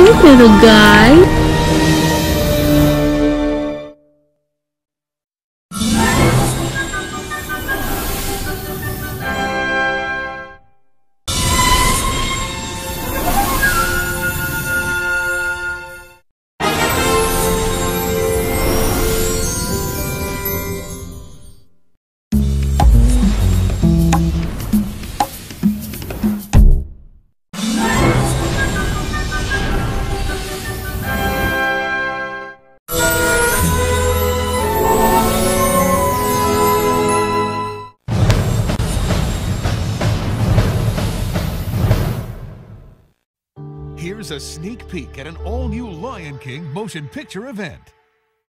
cute little guy. Here's a sneak peek at an all-new Lion King motion picture event.